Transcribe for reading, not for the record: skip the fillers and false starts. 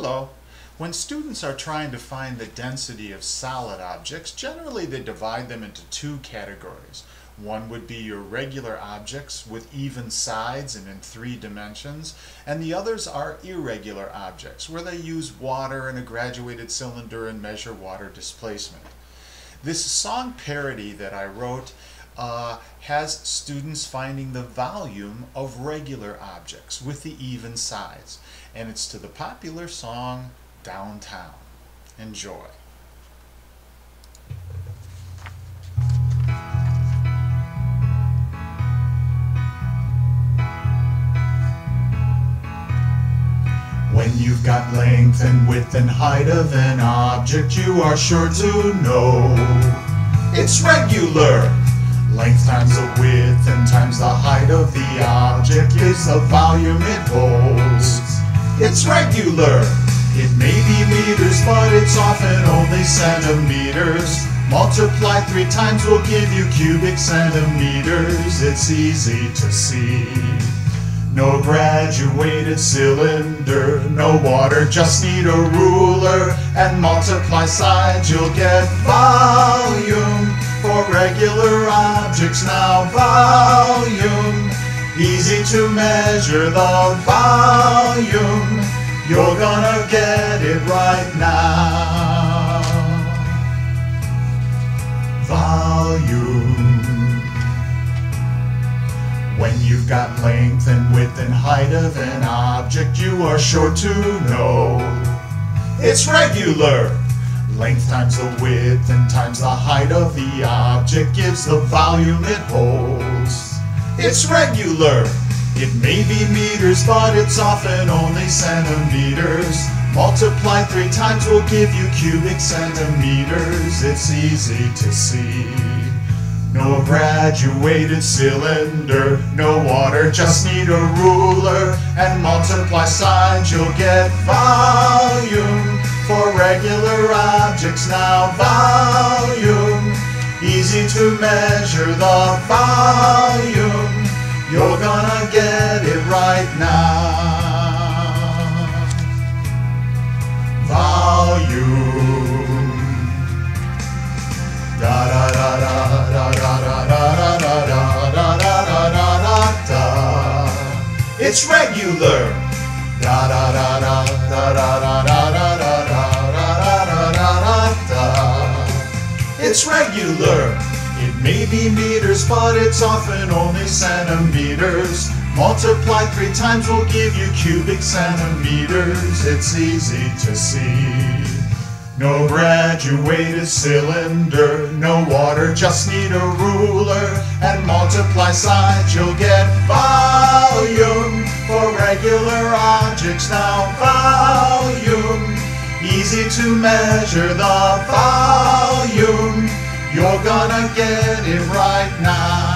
Hello. When students are trying to find the density of solid objects, generally they divide them into two categories. One would be your regular objects with even sides and in 3 dimensions, and the others are irregular objects where they use water in a graduated cylinder and measure water displacement. This song parody that I wrote has students finding the volume of regular objects with the even sides, and it's to the popular song Downtown. Enjoy. When you've got length and width and height of an object, you are sure to know it's regular. Length times the width and times the height of the object is the volume it holds. It's regular. It may be meters, but it's often only centimeters. Multiply 3 times will give you cubic centimeters. It's easy to see. No graduated cylinder, no water, just need a ruler. And multiply sides, you'll get volume. For regular objects now, volume. Easy to measure the volume. You're gonna get it right now. Volume. When you've got length and width and height of an object, you are sure to know it's regular. Length times the width and times the height of the object gives the volume it holds. It's regular. It may be meters, but it's often only centimeters. Multiply 3 times will give you cubic centimeters. It's easy to see. No graduated cylinder, no water, just need a ruler. And multiply sides, you'll get volume. For regular objects now, volume. Easy to measure the volume. You're gonna get it right now. Volume. Da da da da da da da da da da da da da da. It's regular. Da da da da da da da da da da da da da. It's regular. It may be meters, but it's often only centimeters. Multiply 3 times will give you cubic centimeters. It's easy to see. No graduated cylinder, no water, just need a ruler. And multiply sides, you'll get volume. For regular objects now, volume. Easy to measure the volume. You're gonna get it right now.